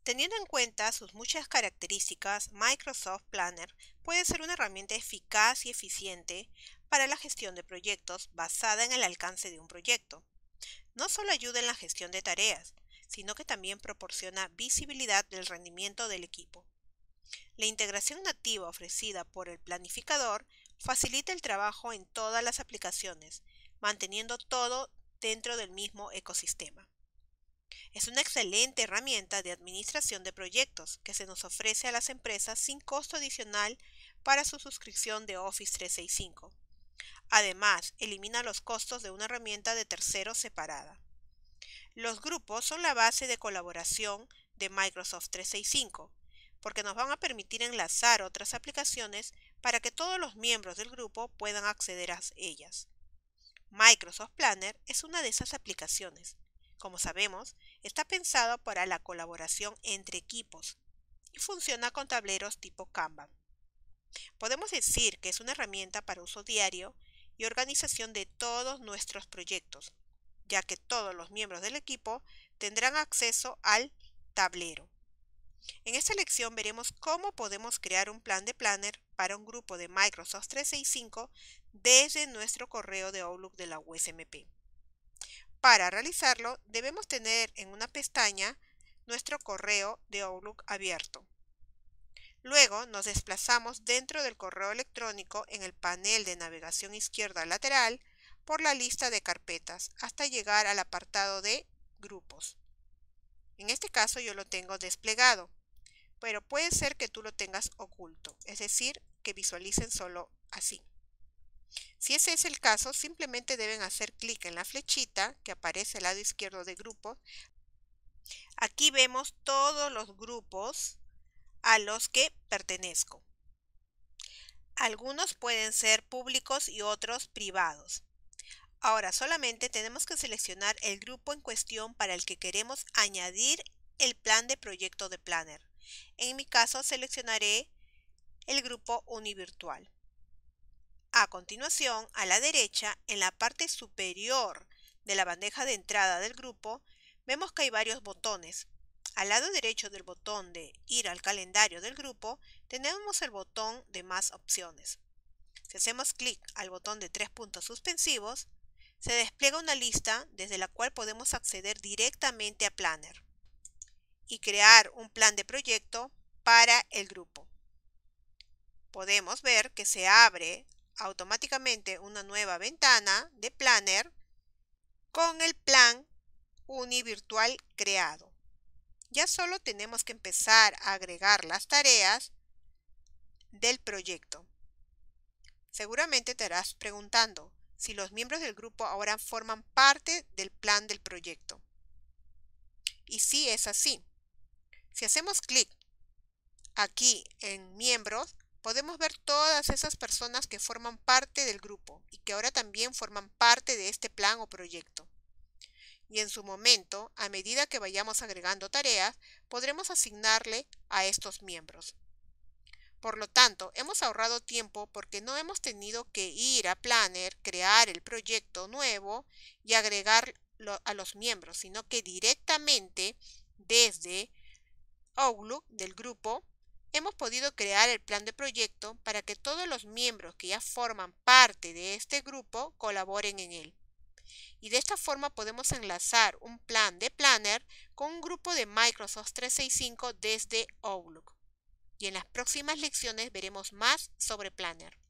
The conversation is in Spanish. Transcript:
Teniendo en cuenta sus muchas características, Microsoft Planner puede ser una herramienta eficaz y eficiente para la gestión de proyectos basada en el alcance de un proyecto. No solo ayuda en la gestión de tareas, sino que también proporciona visibilidad del rendimiento del equipo. La integración nativa ofrecida por el planificador facilita el trabajo en todas las aplicaciones, manteniendo todo dentro del mismo ecosistema. Es una excelente herramienta de administración de proyectos que se nos ofrece a las empresas sin costo adicional para su suscripción de Office 365. Además, elimina los costos de una herramienta de terceros separada. Los grupos son la base de colaboración de Microsoft 365, porque nos van a permitir enlazar otras aplicaciones para que todos los miembros del grupo puedan acceder a ellas. Microsoft Planner es una de esas aplicaciones. Como sabemos, está pensado para la colaboración entre equipos y funciona con tableros tipo Kanban. Podemos decir que es una herramienta para uso diario y organización de todos nuestros proyectos, ya que todos los miembros del equipo tendrán acceso al tablero. En esta lección veremos cómo podemos crear un plan de Planner para un grupo de Microsoft 365 desde nuestro correo de Outlook de la USMP. Para realizarlo, debemos tener en una pestaña nuestro correo de Outlook abierto. Luego nos desplazamos dentro del correo electrónico en el panel de navegación izquierda lateral por la lista de carpetas hasta llegar al apartado de grupos. En este caso yo lo tengo desplegado, pero puede ser que tú lo tengas oculto, es decir, que visualicen solo así. Si ese es el caso, simplemente deben hacer clic en la flechita que aparece al lado izquierdo de grupos. Aquí vemos todos los grupos a los que pertenezco. Algunos pueden ser públicos y otros privados. Ahora solamente tenemos que seleccionar el grupo en cuestión para el que queremos añadir el plan de proyecto de Planner. En mi caso seleccionaré el grupo Univirtual. A continuación, a la derecha, en la parte superior de la bandeja de entrada del grupo, vemos que hay varios botones. Al lado derecho del botón de ir al calendario del grupo, tenemos el botón de más opciones. Si hacemos clic al botón de 3 puntos suspensivos, se despliega una lista desde la cual podemos acceder directamente a Planner y crear un plan de proyecto para el grupo. Podemos ver que se abre automáticamente una nueva ventana de Planner con el plan Univirtual creado. Ya solo tenemos que empezar a agregar las tareas del proyecto. Seguramente te estarás preguntando si los miembros del grupo ahora forman parte del plan del proyecto. Y sí es así. Si hacemos clic aquí en miembros, podemos ver todas esas personas que forman parte del grupo y que ahora también forman parte de este plan o proyecto. Y en su momento, a medida que vayamos agregando tareas, podremos asignarle a estos miembros. Por lo tanto, hemos ahorrado tiempo porque no hemos tenido que ir a Planner, crear el proyecto nuevo y agregarlo a los miembros, sino que directamente desde Outlook del grupo hemos podido crear el plan de proyecto para que todos los miembros que ya forman parte de este grupo colaboren en él. Y de esta forma podemos enlazar un plan de Planner con un grupo de Microsoft 365 desde Outlook. Y en las próximas lecciones veremos más sobre Planner.